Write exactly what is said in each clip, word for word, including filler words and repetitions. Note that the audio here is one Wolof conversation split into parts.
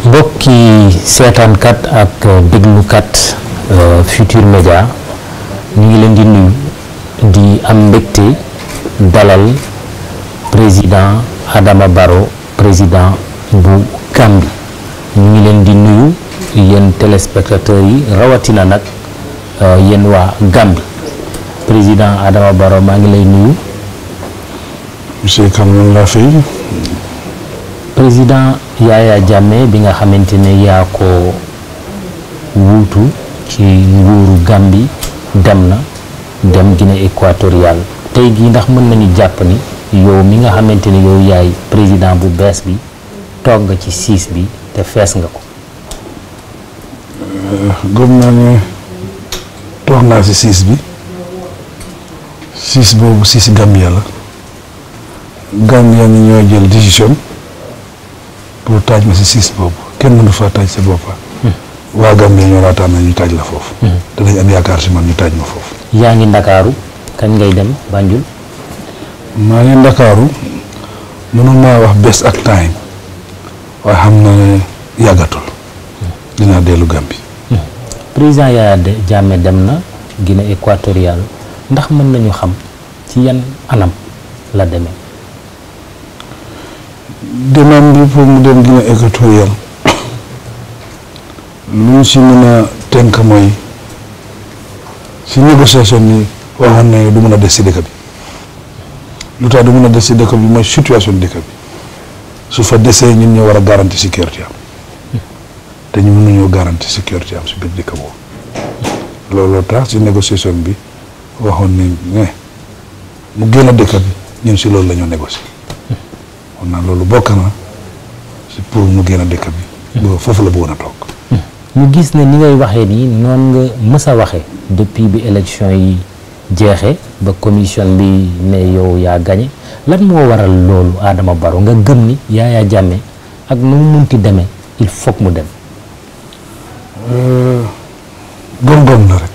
mbokki seetaankat ak déglukat Futurs Médias ñu ngi leen di nuyu di am mbégte dalal président Adama Barrow président bu Gambie ñu ngi leen di nuyu yéen téléspectateurs yi rawatina nag yéen waa Gambie président Adama Barrow maa ngi lay nuyu. monsieur Cameron laa fay. président Yaya Jammeh bi nga xamante ne yaa ko wuutu ci nguuru Gambie dem na dem Guinée équatoriale tey jii ndax mën nañu jàpp ni yow mi nga xamante ne yow yaay président bu bees bi toog nga ci siis bi te fees nga ko. gëm naa ne toog naa ci siis bi siis boobu siis Gambia la Gambia ni ñoo jël décision pour taaj ma ci siis boobu kenn mënu faa taaj sa boppa waa Gambie ñoo laataan na ñu taaj la foofu te dañ am yaakaar ci man ñu taaj ma foofu. yaa ngi Ndakaaru kañ ngay dem Banjul. maa ngi Ndakaaru mënuma wax bés ak time waaye xam na ne yàggatul dinaa dellu Gambie. président Yaya Jammeh dem na Guinée équatoriale ndax mën nañu xam ci yan anam la demee. demande bi pour mu dem Guinée équatoriale lu ñu si mën a tënk mooy si négociation ni waxoon ne du mën a des si dëkk bi lu tax du mën a des si dëkk bi mooy situation dëkk bi su fa desee ñun ñoo war a garanti sécurité am te ñu mën nañoo garanti sécurité am si biir dëkk boobu looloo tax si négociation bi waxoon ne ne mu génn dëkk bi ñun si loolu la ñoo négocier kon nag loolu bokk na si pour mu génn dëkk bi boobu foofu la bëggoon a toog. ñu gis ne ni ngay waxee nii noonu nga mës a waxee depuis bi élection yi jeexee ba commission bi ne yow yaa gañe lan moo waral loolu Adama Barrow nga gëm ni Yaya Jammeh ak nu mu munti demee il faut mu dem. gom-gom la rek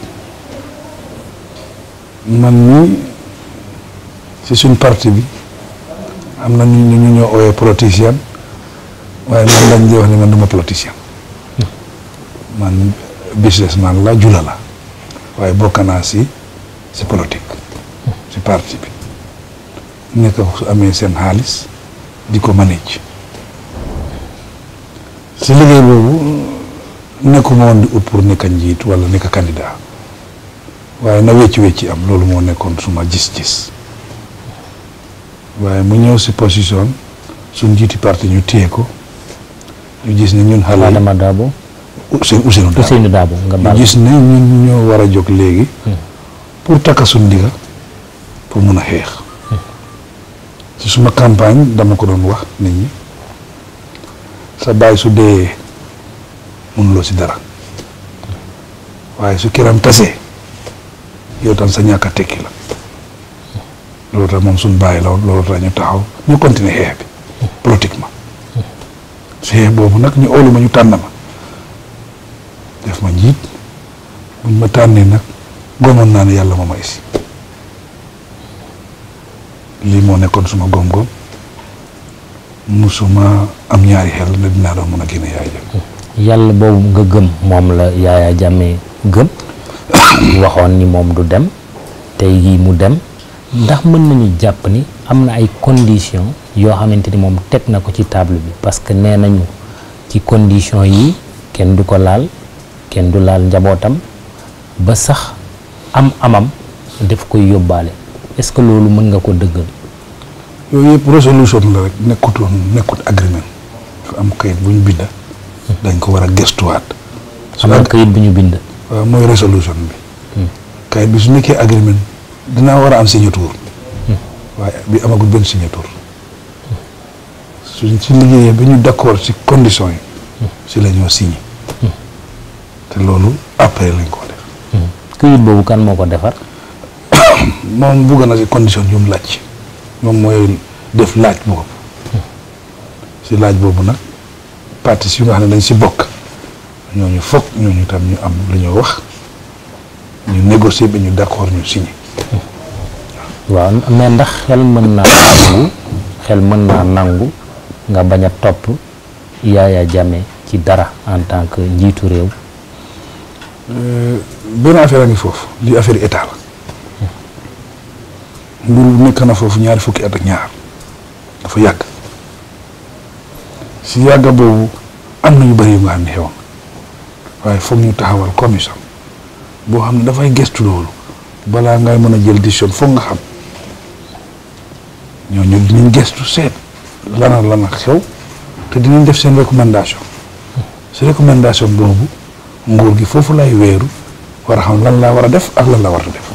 man nii si suñ parti bi am na ñu ñu ñoo ooyee politicien waaye man lañ di wax ne man duma politicien man businessman la jula la waaye bokk naa si si politique si parti bi nekk su amee seen xaalis di ko manage si liggéey boobu nekkuma woon di ut pour nekk njiit wala nekk candidat waaye na wecci wecci am loolu moo nekkoon suma gis-gis waaye mu ñëw si position suñ njiiti parti ñu téye ko ñu gis ne ñun xale Adama Dabo Ousseynou Ousseynou Dabo nga baal ñu gis ne ñun ñoo war a jóg léegi pour takka suñ ndiga pour mun a xeex si suma campagne dama ko doon wax nit ñi sa baay su dee mënuloo si dara waaye su kiram tasee yow tam sa ñàkk a tekki la loolu tax moom suñ bàyyi la loolu tax ñu taxaw ñu continuer xeex bi politiquement si xeex boobu nag ñu óolu ma ñu tànn ma def ma njiit buñ ma tànnee nag gomoon naa ne yàlla ma ma isi lii moo nekkoon suma gom-gom musuma am ñaari xel ne dinaa doon mën a génne Yaya Jammeh. yàlla boobu nga gëm moom la Yaya Jammeh gëm waxoon ni moom du dem tey jii mu dem ndax mën nañu jàpp ni am na ay conditions yoo xamante ni moom teg na ko ci table bi parce que nee nañu ci conditions yi kenn du ko laal kenn du laal njabootam ba sax am amam def koy yóbbaale est-ce que loolu mën nga ko dëggal. yooyu yëpp résolution la rek nekkutoon nekkut agreement dafa am kayit bu ñu bind dañ ko war a gëstuwaat. am na kayit bu ñu bind. waaw mooy résolution bi. kayit bi su nekkee agreement dinaa war a am signature. waaye bi amagul benn signature. suñ ci liggéeyee ba ñu d'accord ci conditions yi. si la ñoo signé. te loolu après lañ ko def. kayit boobu kan moo ko defar. moom bugg na si condition yu mu laaj. moom mooy def laaj boobu. si laaj boobu nag parties yu nga xam ne dañ si bokk. ñooñu foog ñooñu tam ñu am lu ñu wax ñu négocier bi ñu d'accord ñu signé. waaw mais ndax xel mën naa nangu xel mën naa nangu nga bañ a topp Yaya Jammeh ci dara en tant que njiitu réew. benn affaire a ngi foofu lii affaire état la nguur nekk na foofu ñaari fukki at ak ñaar dafa yàgg si yàgga boobu am na yu bëri yu nga xam ne xewoon waaye foog ñu taxawal commission boo xam ne dafay gestu loolu balaa ngay mën a jël décision foog nga xam ñooñu dinañ gestu seet lana lana xew te dinañ def seen recommandation si recommandation boobu nguur gi foofu lay weeru war a xam lan laa war a def ak lan la war a def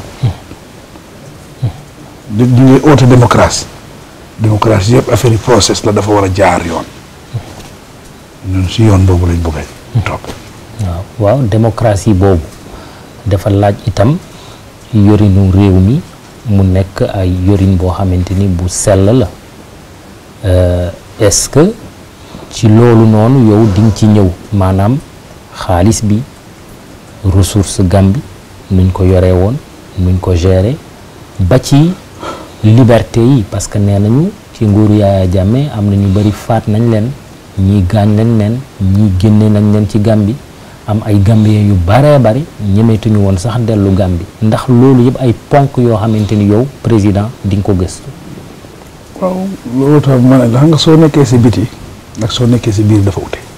di di ngay oote démocratie démocratie yëpp affaire yi process la dafa war a jaar yoon ñun si yoon boobu lañ bëgg a topp. waaw waaw démocratie boobu dafa laaj itam yorinu réew mi mu nekk ay yorin boo xamante ni bu sell la est-ce que ci loolu noonu yow di nga ci ñëw maanaam xaalis bi ressource Gambie nuñ ko yoree woon nuñ ko gérer ba ci liberté yi parce que nee nañu ci nguuru Yaya Jammeh am na ñu bëri faat nañ leen ñii gaañ nañ leen ñii génne nañ leen ci Gambie am ay Gambien yu baree bari ñemetuñu woon sax dellu Gambie ndax loolu yëpp ay ponk yoo xamante ni yow président di nga ko gëstu. waaw loolu tax ma ne la xam nga soo nekkee si biti ak soo nekkee si biir dafa ute.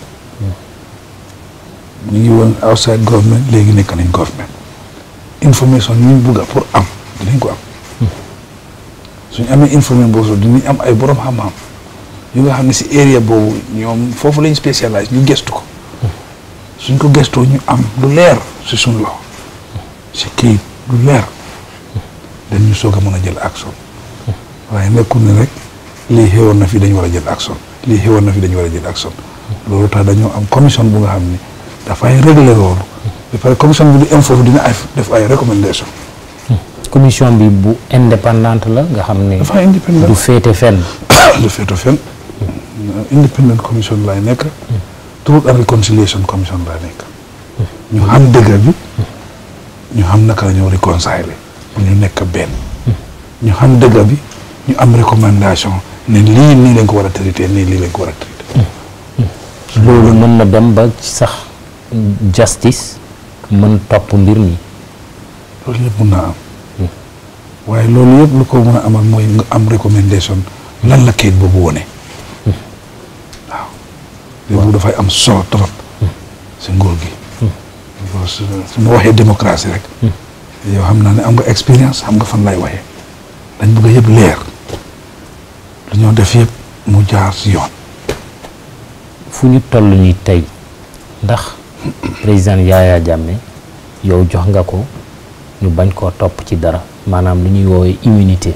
ñu ngi woon outside government léegi nekk nañ government information ñu bugga pour am dinañ ko am suñu amee information boobu dinañ am ay borom xam-xam yu nga xam ne si area boobu ñoom foofu lañ spécialise ñu gestu ko suñ ko gestoo ñu am lu leer si suñ loxo si kayit lu leer dañ ñu soog a mën a jël action waaye nekkul ne rek lii xewoon na fi dañu war a jël action lii xewoon na fi dañu war a jël action loolu tax dañoo am commission bu nga xam ne dafay régler loolu ba pare commission bi du am foofu dina ay def ay recommandation commission bi bu indépendante la nga xam ne dafa indépendant du féete fenn du féete fenn independent commission lay nekk Truth and Reconciliation commission lay nekk ñu xam dëgg bi ñu xam naka la ñoo réconcilier bu ñu nekk benn ñu xam dëgg bi ñu am recommandation ne lii nii lañ ko war a traité nii lii lañ ko war a traité loolu mën na dem ba sax justice mën topp mbir mi loolu yëpp mën naa am waaye loolu yëpp lu ko mën a amal mooy nga am recommandation lan la kayit boobu wone waaw boobu dafay am solo trop si nguur gi su ma waxee démocratie rek yow xam naa ne am nga expérience xam nga fan lay waxee dañ bëgg yëpp leer lu ñoo def yëpp mu jaar si yoon fu ñu toll nii tey ndax président Yaya Jammeh yow jox nga ko ñu bañ koo topp ci dara maanaam lu ñuy woowee immunité.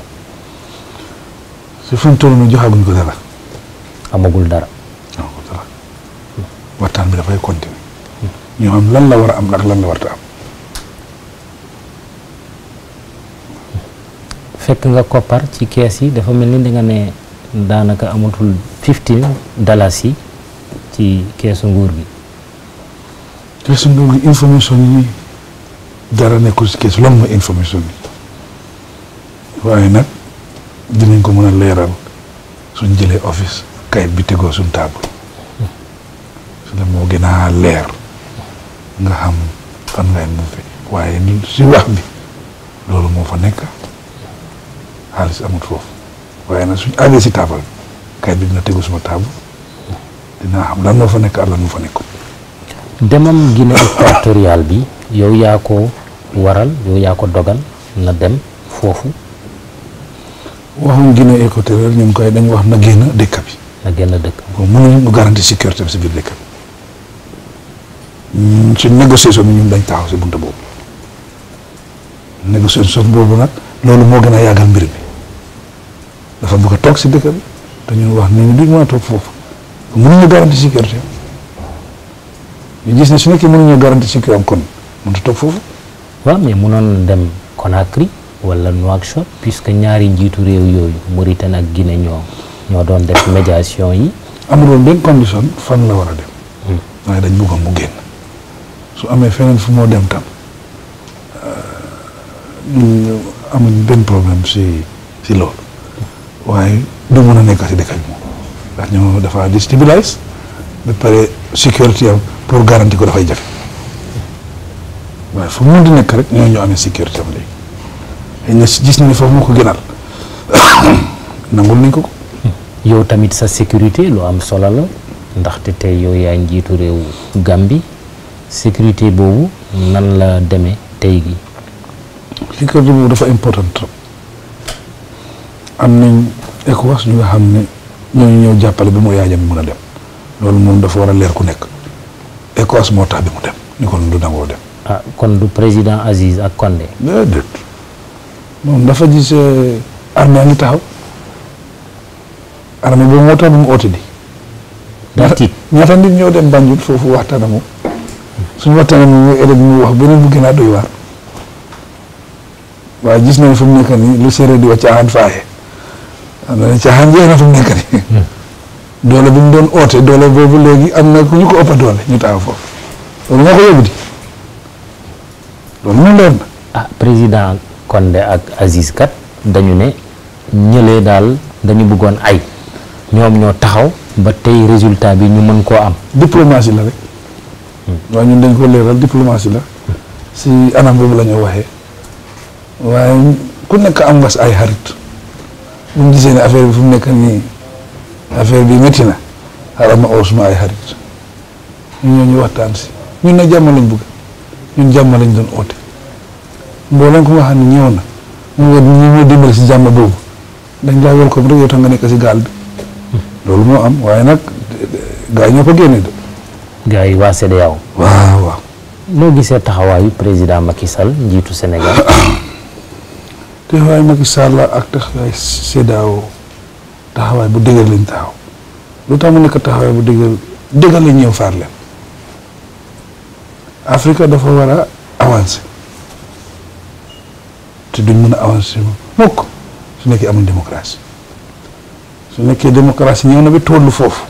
si fu ñu toll nii joxaguñ ko dara. amagul dara. amagul dara waxtaan bi dafay continuer. ñu xam lan la war a am ak lan la warta am. fekk nga koppar ci kees yi dafa mel ni da nga ne daanaka amatul fifteen dalasi ci keesu nguur gi. keesu nguur gi information yi dara nekkul si kees lan mooy information yi waaye nag dinañ ko mën a leeral suñ jëlee office kayit bi tegoo suñ table su la moo gën a leer nga xam fan ngay mu fi waaye si wax bi loolu moo fa nekk xaalis amut foofu waaye nag suñ àggee si table bi kayit bi dina tegu suma table dinaa xam lan moo fa nekk ak lan moo fa nekkul. demam Guinée équatoriale bi yow yaa ko waral yow yaa ko dogal na dem foofu. waxuñ Guinée équatoriale ñoom koy dañ wax na génn dëkk bi. na génn dëkk. bon mënuñu ñu garanti sécurité bi si biir dëkk bi suñ négociation bi ñun dañ taxaw si buntu boobu négociation boobu nag loolu moo gën a yàggal mbir bi dafa bëgg a toog si dëkk bi te ñun wax ni duñ mën a toog foofu mënuñu garanti sécurité ñu gis ne su nekkee mënuñu garanti sécurité am kon mënut a toog foofu. waaw mais mënoon dem Conakry wala Nouakchott puisque ñaari njiitu réew yooyu Mauritanie ak Guinée ñoo ñoo doon def médiation yi. amul woon benn condition fan la war a dem. waaye dañ bëggoon mu génn su amee feneen fu moo dem tam amuñ benn problème si si loolu waaye du mën a nekk si dëkk bi moom ndax ñoo dafa déstabilise ba pare sécurité am pour garantir ko dafay jafe waaye fu mu di nekk rek ñoo ñoo amee sécurité am léegi xëy na gis nañu foofu moo ko gënal nangul nañ ko ko. yow tamit sa sécurité lu am solo la ndaxte tey yow yaa njiitu réew Gambie sécurité boobu nan la demee tey gi. sécurité boobu dafa important trop am nañ ECOWAS ñu nga xam ne ñooñu ñëw jàppale bi mu yaajam mun a dem loolu moom dafa war a leer ku nekk ECOWAS moo tax bi mu dem ni kon du nangoo dem. ah kon du président Aziz ak Condé. déedéet moom dafa gis armée a ngi taxaw armée boobu moo tax bi mu oote di. daa tiit ñaata nit ñoo dem Banjul foofu waxtaan ak moom suñu waxtaan ak moom mooy élève mu wax beneen bu gën a doy waar waaye gis nañ fu mu nekk nii lu séeréer di wax caaxaan faaye am na caaxaan jeex na fu mu nekk nii doole bi mu doon oote doole boobu léegi am na ku ñu ko ëppa doole ñu taxaw foofu loolu moo ko yóbbu di loolu moom leer na. ah président Condé ak Aziz kat dañu ne ñëlee daal dañu bëggoon ay ñoom ñoo taxaw ba tey résultat bi ñu mën koo am. diplomatie la rek waaye ñun dañ ko leeral diplomatie la si anam boobu la ñu waxee waaye ku nekk am nga ay xarit bu ñu gisee ne affaire bi fu mu nekk nii affaire bi métti na xaaral ma oo suma ay xarit ñun ñoo ñu waxtaan si ñun na jàmm lañ bëgg ñun jàmm lañ doon oote mboolem ku nga xam ne ñëw na mu nga ñu ñu dimbali si jàmm boobu dañ laa welcome rek yow tax nga nekk si gaal bi loolu moo am waaye nag gars yi ñoo ko génne de. gars yi waa C E D E A O. waaw waaw. noo gisee taxawaayu président Macky Sall njiitu Sénégal. taxawaay Macky Sall ak taxawaay C E D E A O taxawaay bu dëgër lañ taxaw lu tax mu nekk taxawaay bu dëgër dëgër lañ ñëw faar leen Afrique dafa war a avancer te duñ mën a avancer mukk su nekkee amul démocratie su nekkee démocratie ñëw na bi tollu foofu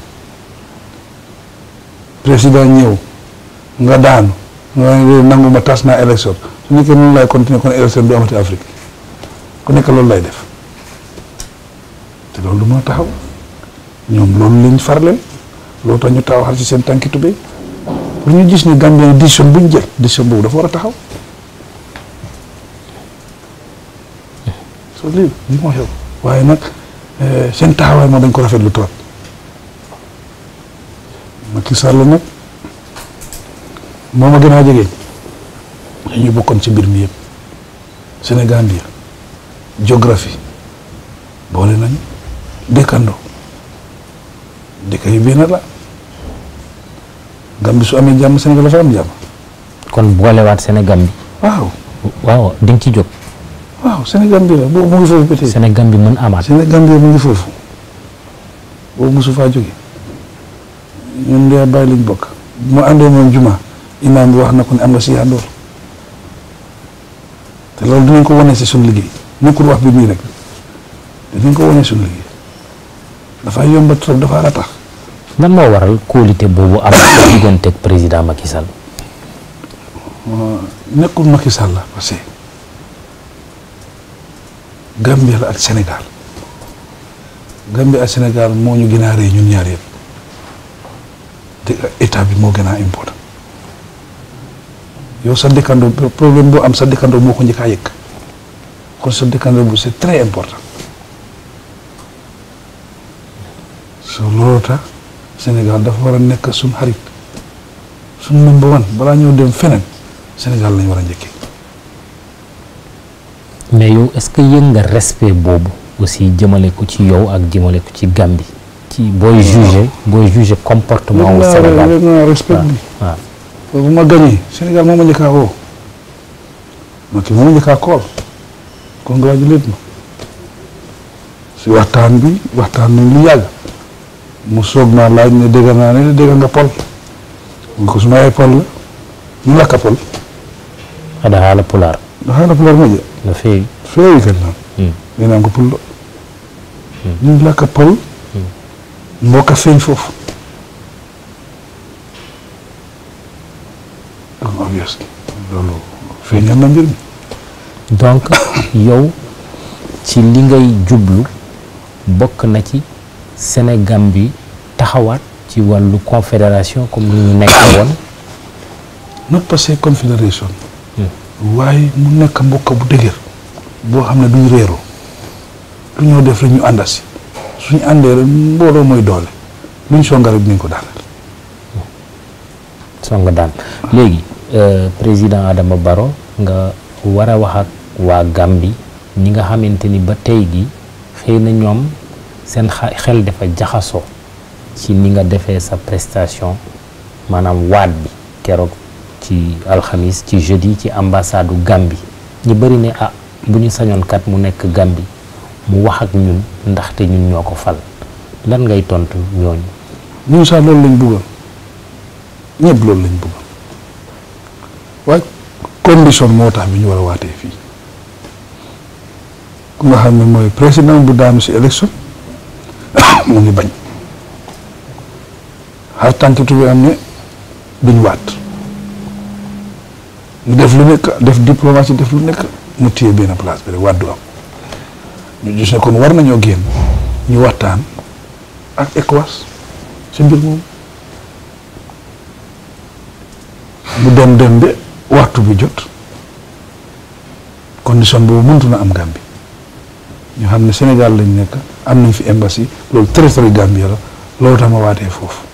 président ñëw nga daanu nga nangu ma tas naa élection su nekkee noonu lay continuer kon élection du amati Afrique ku nekk loolu lay def te loolu du mën a taxaw ñoom loolu lañ farleen loolu tax ñu taxaw xar ci seen tànki tubéy pour ñu gis ni Gambien décision bu ñu jël décision boobu dafa war a taxaw soo lii li moo xew waaye nag seen taxawaay moom dañ ko rafetlu trop Macky Sall nag moom a gën a jege ñu bokkoon ci mbir mi yëpp Sénégal bi géographie boole nañu dëkkandoo dëkk yi benn la Gambie su amee jàmm Sénégal dafa am jàmm. kon boolewaat Sénégal bi. waaw. waaw di nga ci jóg. waaw Sénégal bi la boobu mu ngi foofu ba tey. Sénégal bi mën amaat. Sénégal bi mu ngi foofu boobu mosu faa jóge ñun de bàyyi lañ bokk bu ma àndee moom juma imaam bi wax na ko ne am nga si àndoor te loolu dinañ ko wane si suñu liggéey nekkul wax bi nii rek dinañ ko wane suñu liggéey dafa yomba trop dafa ratax. lan moo waral qualité boobu am diggante ak président Macky Sall. nekkul Macky Sall la parce que Gambie la ak Sénégal Gambie ak Sénégal moo ñu gën a rëy ñun ñaar yëpp te état bi moo gën a important yow sa dëkkandoo problème boo am sa dëkkandoo moo ko njëkk a yëg kon sa dëkkandoo bu c'est très important so loolu tax Sénégal dafa war a nekk suñ xarit suñ number one balaa ñëw dem feneen Sénégal lañ war a njëkkee. mais yow est-ce que yëg nga respect boobu aussi jëmale ko ci yow ak jëmale ko ci Gambie ci booy juger booy juger comportement wu Sénégal yëg naa respect bi waaw bu ma gañee Sénégal moo ma njëkk a woo ma kii moo ma njëkk a kool congratulate ma si waxtaan bi waxtaan nañ lu yàgg mu soog naa laaj ne dégg naa ne dégg nga pol mu ko suma ay pol la ñu lakka pol aɗa haala pulaar da haala pulaar moƴƴa no feewi feewi kadi noon winan ko pulɗo ñu lakka pol mboka feeñ foofu obviously loolu feeñal na mbir mi donc yow ci li ngay jublu bokk na ci Sénégal bi taxawaat ci wàllu confédération comme ni ñu nekkee woon. not passé confédération. waaye mu nekk mbokk bu dëgër boo xam ne duñ réeroo lu ñoo def rek ñu àndasi suñu àndee rek mbooloo mooy doole luñ songa rek dinañ ko daaneel. songa daan léegi président Adama Barrow nga war a wax ak waa Gambie ñi nga xamante ni ba tey gi xëy na ñoom seen xel dafa jaxasoo ci ni nga defee sa prestation maanaam waat bi keroog ci alxamis ci jeudi ci ambassade u Gambie ñu bëri ne ah bu ñu sañoon kat mu nekk Gambie mu wax ak ñun ndaxte ñun ñoo ko fal lan ngay tontu ñooñu. ñun sax loolu lañ bëggoon ñëpp loolu lañ bëggoon waaye condition moo tax bi ñu war a waatee fii ku nga xam ne mooy président bu daanu si élection mu ngi bañ xar tànkitu bi am ne duñ waat mu def lu nekk def diplomatie def lu nekk mu téye benn place bi rek waat du am ñu gis ne kon war nañoo génn ñu waxtaan ak ECOWAS si mbir moom mu dem dem ba waxtu bi jot condition boobu mëntu na am Gambie ñu xam ne Sénégal lañ nekk am nañ fi embassy loolu territoire Gambie la loolu tax ma waatee foofu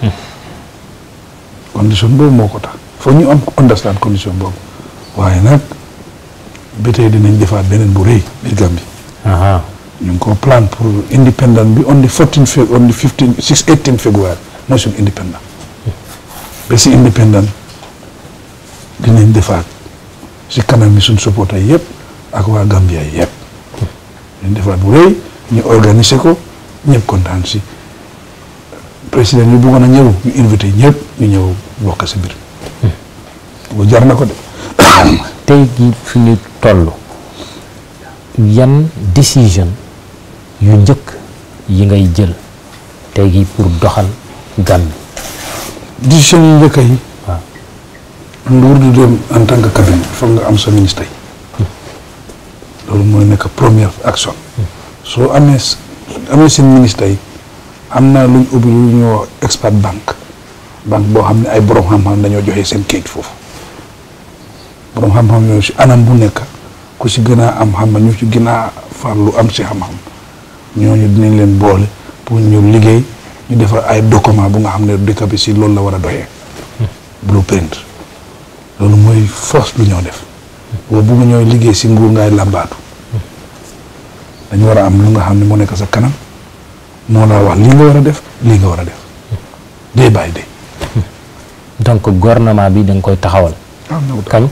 condition boobu moo ko tax foog ñu am understand condition boobu waaye nag ba tey dinañ defaat beneen bu rëy biir Gambie ñu ngi ko plan pour independent bi on the fourteen Feb on the fifteen six eighteen février mooy suñu independent ba si independent dinañ defaat si kanam mi suñ supporter yëpp ak waa Gambia yëpp dinañ defaat bu rëy ñu organiser ko ñëpp kontaan si président ñu bëggoon a ñëw ñu invité ñëpp ñu ñëw bokk si biir bu jar na ko de. tey gi fi ñu toll yan décision yu njëkk yi ngay jël tey gi pour doxal Gambie. décision yu njëkk yi. waaw. nguur du dem en tant que cabinet foog nga am sa ministre yi. loolu mooy nekk première action. soo amee amee seen ministre yi am na luñ ubbi lu ñuy wax expert banque banque boo xam ne ay borom xam-xam dañoo joxe seen kayit foofu borom xam-xam yooyu si anam bu nekk ku si gën a am xam ñu si gën a farlu am si xam-xam ñooñu dinañ leen boole pour ñu liggéey ñu defar ay document bu nga xam ne dëkk bi si loolu la war a doxee. blueprint loolu mooy force lu ñoo def boo bugg ñooy liggéey si nguur ngay làmbaatu dañu war a am lu nga xam ne moo nekk sa kanam moo la wax lii nga war a def lii nga war a def day bàyyi day. donc gouvernement bi da nga koy taxawal. kañ.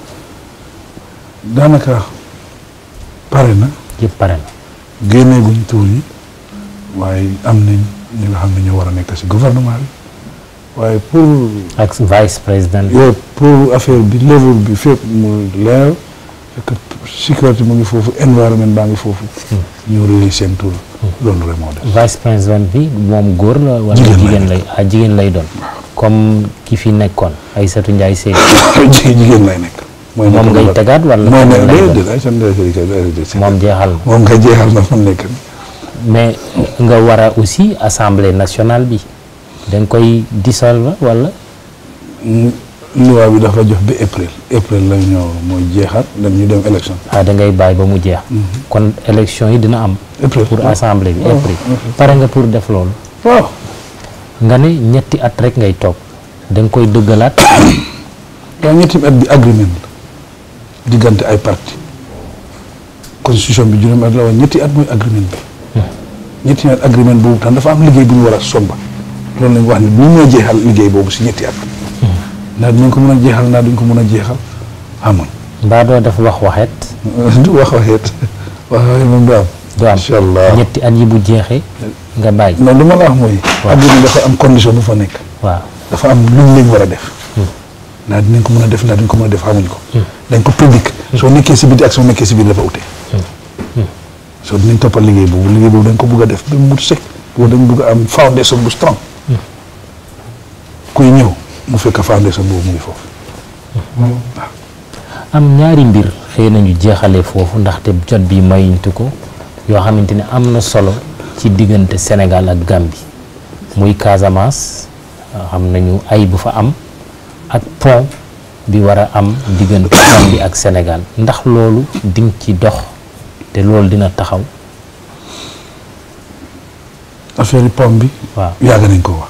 daanaka pare na. yëpp pare na. génnee guñ tuur yi waaye am nañ ñi nga xam ne ñoo war a nekk si gouvernement bi waaye pour. ak vice président. yow pour affaire bi level bi fépp mu leer fekk sécurité mu ngi foofu environnement baa ngi foofu. ñu réer seen tur. loolu rek moo def. vice président bi moom góor la. wala jigéen lay ah jigéen lay doon. comme ki fi nekkoon Aïssatou Ndiaye Sèye. jigéen lay nekk. mooy moom ngay tegaat wala. mooy ne déedéet ay seen moom jeexal na. moom nga jeexal na fa mu nekk. mais nga war a aussi assemblée nationale bi da nga koy dissolve wala. loi bi dafa jox ba april april la ñoo mooy jeexal dem ñu dem élection. ah da ngay bàyyi ba mu jeex. kon élection yi dina am. april pour assemblée bi april. pare nga pour def loolu. waaw. nga ne ñetti at rek ngay toog da nga koy dëggalaat. waaw ñetti at bi agreement la diggante ay parti constitution bi juróomi at la waaye ñetti at mooy agreement bi. ñetti at agreement boobu tam dafa am liggéey bu ñu war a somba loolu lañ wax ne bu ñu mën a jeexal liggéey boobu si ñetti at. ndax dinañ ko mën a jeexal ndax duñ ko mën a jeexal amoon. mbaa doo def wax waxeet. du wax waxeet wax waxeet moom du am. du am incha allah ñetti at yi bu jeexee nga bàyyi. non lu ma la wax mooy. waaw agreement dafa am condition bu fa nekk. waaw dafa am luñ lañ war a def. ndax dinañ ko mën a def ndax duñ ko mën a def xamuñ ko. dañ ko public. soo nekkee si biir ak soo nekkee si biir dafa ute. soo dinañ toppal liggéey boobu liggéey boobu dañ ko bugg a def ba mu sëkk boobu dañ bugg a am foundation bu strong. kuy ñëw mu fekk foundation boobu mu ngi foofu. waaw. am ñaari mbir xëy nañu jeexalee foofu ndaxte jot bi mayuñtu ko yoo xamante ne am na solo ci diggante Sénégal ak Gambie muy Casamance xam nañu ay bu fa am ak pont bi war a am diggante Gambie ak Sénégal ndax loolu dinga ci dox te loolu dina taxaw. affaire pont bi. waaw yàgg nañ ko wax.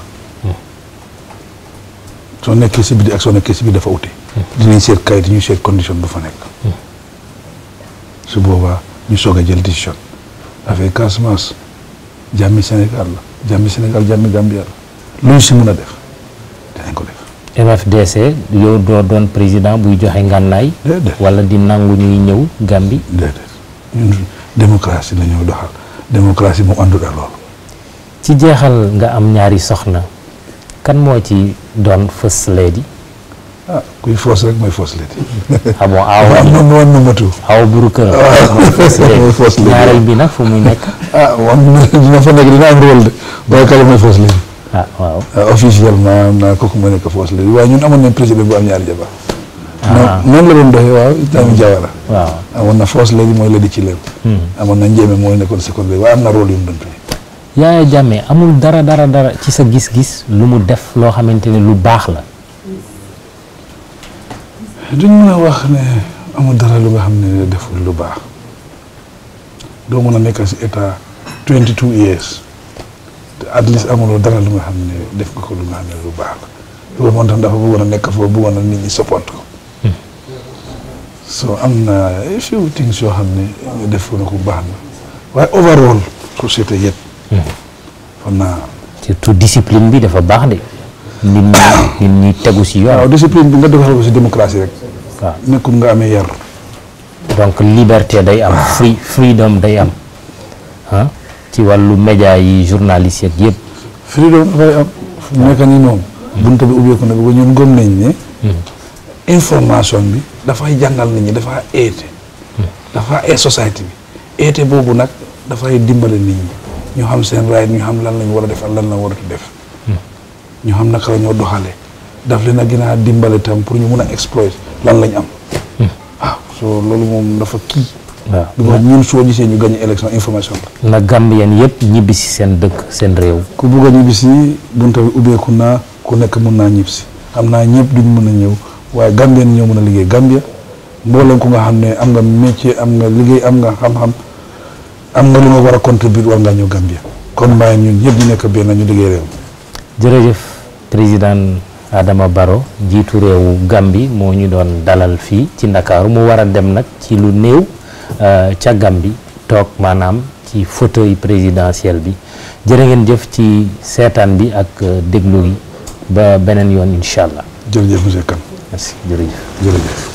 soo nekkee si biir ak soo nekkee si biir dafa ute. dinañ seet kayit ñu seet condition bu fa nekk. su boobaa ñu soog a jël décision affaire Casamance jàmmi Sénégal la jàmmi Sénégal jàmmi Gambia la lu ñu si mën a def dinañ ko def. M F D C yow doo doon président buy joxe ngànnaay. déedéet wala di nangu ñuy ñëw Gambie. déedéet ñun démocratie la ñoo doxal démocratie mu àndul ak loolu. ci jeexal nga am ñaari soxna kan moo ci doon first lady. ah kuy foos rek mooy first lady. ah bon aw am na woon na matu. aw buru kër. mooy first lady ñaareel bi nag fu muy nekk. ah moom dina fa nekk dina am rôle de waaye kala mooy first lady. ah waaw. officiellement naa kooku ma nekk first lady waaye ñun amoon nañ président bu am ñaari jabar. ah noonu la doon doxee waaw Ibrahima Jawara. waaw amoon na first lady mooy lady ci leen. amoon na njéeme mooy nekkoon second lady waaye am na rôle yu mu doon play. Yaya Jammeh amul dara dara dara ci sa gis-gis lu mu def loo xamante ne lu baax la. duñ mën a wax ne amul dara lu nga xam ne deful lu baax doo mën a nekk si état twenty two years te at least amuloo dara lu nga xam ne def nga ko lu nga xam ne lu baax la loolu moom tam dafa bëggoon a nekk foofu bëggoon a nit ñi support ko. so am na a few things yoo xam ne def na ko baax na waaye overall société yëpp. kon naa. surtout discipline bi dafa baax de. nit ñi nit ñi tegu si yoon. waaw discipline bi nga doxal ko si démocratie rek. waaw nekkul nga amee yar. donc liberté day am. free freedom day am ah ci wàllu média yi journaliste yeeg yëpp. freedom dafay am. fu mu nekk nii moom. bunta bi ubbeeku na bi ba ñun gëm nañ ne. information bi dafay jàngal nit ñi dafa eete. dafa ee société bi eete boobu nag dafay dimbale nit ñi. ñu xam seen right ñu xam lan lañ war a def ak lan la waratu def. ñu xam naka la ñoo doxalee daf leen a gën a dimbale tam pour ñu mun a exploit lan lañ am. waaw soo loolu moom dafa kii. waaw bi ma ñun soo gisee ñu gagné élection information la. na Gambien yëpp ñibbi si seen dëkk seen réew. ku bugg a ñibbi si bunta bi ubbeeku naa ku nekk mun naa ñibbi si xam naa ñëpp duñ mën a ñëw waaye Gambien ñoo mën a liggéey Gambia mboolem ku nga xam ne am nga métier am nga liggéey am nga xam-xam. am nga lu nga war a contribuer war ngaa ñëw Gambia kon mbàyyi ñun ñëpp ñu nekk benn ñu liggéey réew. jërëjëf président Adama Barrow jiitu réewu Gambie moo ñu doon dalal fii ci Ndakaaru mu war a dem nag ci lu néew ca Gambie toog maanaam ci fauteuil présidentiel bi jërë ngeen jëf ci seetaan bi ak déglu gi ba beneen yoon incha allah. jërëjëf monsieur Kane. merci jërëjëf jërëjëf.